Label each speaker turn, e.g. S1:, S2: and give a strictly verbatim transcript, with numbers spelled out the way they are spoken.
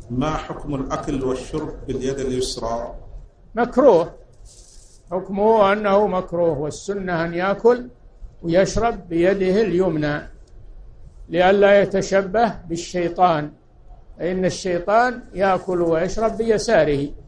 S1: ما حكم الأكل والشرب باليد اليسرى؟
S2: مكروه، حكمه أنه مكروه، والسنة أن يأكل ويشرب بيده اليمنى لئلا يتشبه بالشيطان، فإن الشيطان يأكل ويشرب بيساره.